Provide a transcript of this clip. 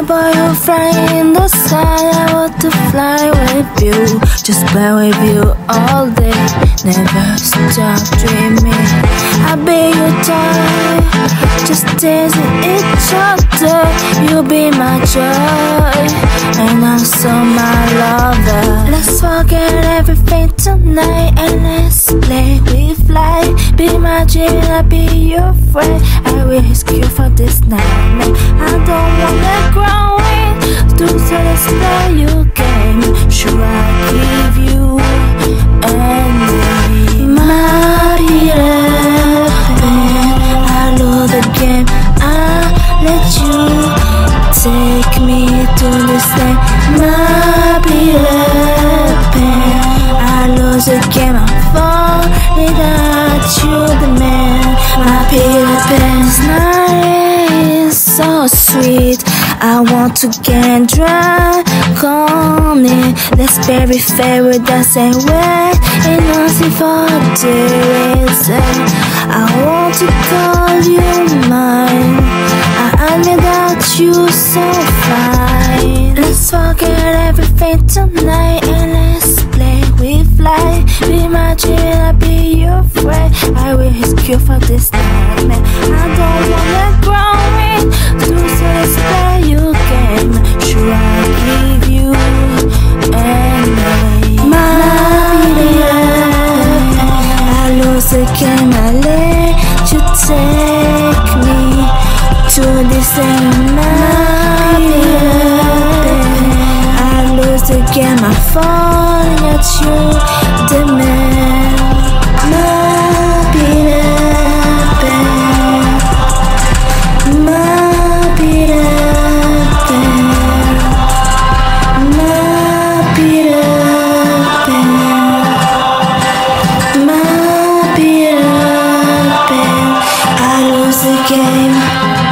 boy who fly in the sky. I want to fly with you, just play with you all day. Never stop dreaming. I'll be your toy, just teasing each other. You'll be my joy, and also my lover. Let's forget everything tonight and let's play with life. Be my dream, I'll be your friend. I will risk you for this night, man. I don't wanna grow in, so let's play your game. Sure, I'll give you anything. My beloved, I love the game. I'll let you take me to this day. My beloved, I lose the game. I fall without you, the man. My beloved, this night is so sweet. I want to get drunk on it. Let's bury favorite that's a wet and nothing for the reason. I want to call you mine. I admit that you so fine. Let's forget everything tonight and let's play with life. Be my dream, I'll be your friend. I will risk you for this night, man. I don't wanna grow in, so let's play your game. Sure, I'll give you anything. My beloved, I lose the game. I let you take me to this day. My beloved, I lose the game. I fall at you, the man. My beloved, my beloved, my beloved, my beloved, I lose the game.